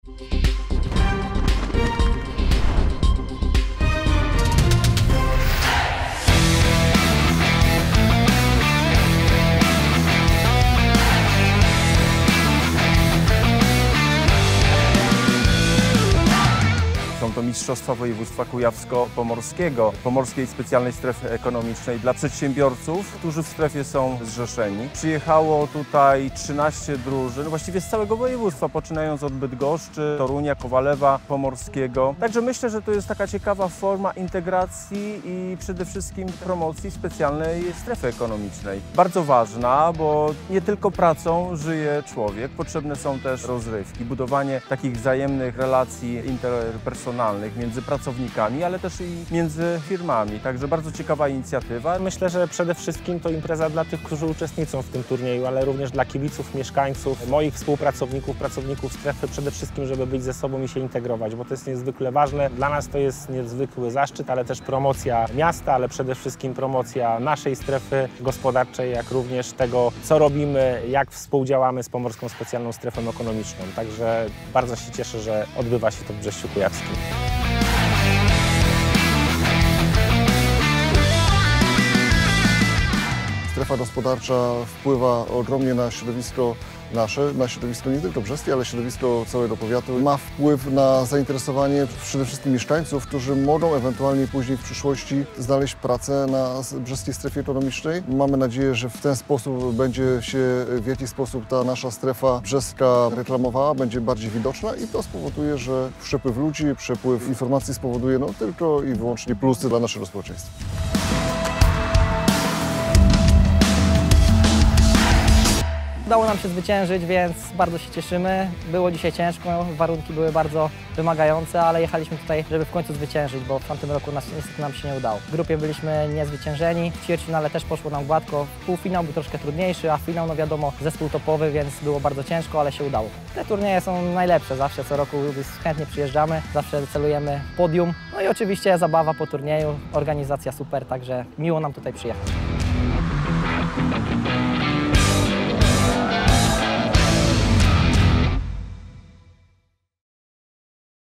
Są to Mistrzostwa Województwa Kujawsko-Pomorskiego, Pomorskiej Specjalnej Strefy Ekonomicznej dla przedsiębiorców, którzy w strefie są zrzeszeni. Przyjechało tutaj 13 drużyn, właściwie z całego województwa, poczynając od Bydgoszczy, Torunia, Kowalewa Pomorskiego. Także myślę, że to jest taka ciekawa forma integracji i przede wszystkim promocji specjalnej strefy ekonomicznej. Bardzo ważna, bo nie tylko pracą żyje człowiek, potrzebne są też rozrywki, budowanie takich wzajemnych relacji interpersonalnych między pracownikami, ale też i między firmami. Także bardzo ciekawa inicjatywa. Myślę, że przede wszystkim to impreza dla tych, którzy uczestniczą w tym turnieju, ale również dla kibiców, mieszkańców, moich współpracowników, pracowników strefy, przede wszystkim, żeby być ze sobą i się integrować, bo to jest niezwykle ważne. Dla nas to jest niezwykły zaszczyt, ale też promocja miasta, ale przede wszystkim promocja naszej strefy gospodarczej, jak również tego, co robimy, jak współdziałamy z Pomorską Specjalną Strefą Ekonomiczną. Także bardzo się cieszę, że odbywa się to w Brześciu Kujawskim. Strefa gospodarcza wpływa ogromnie na środowisko nasze, na środowisko nie tylko brzeskie, ale środowisko całego powiatu. Ma wpływ na zainteresowanie przede wszystkim mieszkańców, którzy mogą ewentualnie później w przyszłości znaleźć pracę na brzeskiej strefie ekonomicznej. Mamy nadzieję, że w ten sposób będzie się w jakiś sposób ta nasza strefa brzeska reklamowała, będzie bardziej widoczna i to spowoduje, że przepływ ludzi, przepływ informacji spowoduje tylko i wyłącznie plusy dla naszego społeczeństwa. Udało nam się zwyciężyć, więc bardzo się cieszymy. Było dzisiaj ciężko, warunki były bardzo wymagające, ale jechaliśmy tutaj, żeby w końcu zwyciężyć, bo w tamtym roku niestety nam się nie udało. W grupie byliśmy niezwyciężeni, w ćwierćfinale też poszło nam gładko. Półfinał był troszkę trudniejszy, a finał, no wiadomo, zespół topowy, więc było bardzo ciężko, ale się udało. Te turnieje są najlepsze, zawsze co roku chętnie przyjeżdżamy, zawsze celujemy w podium. No i oczywiście zabawa po turnieju, organizacja super, także miło nam tutaj przyjechać.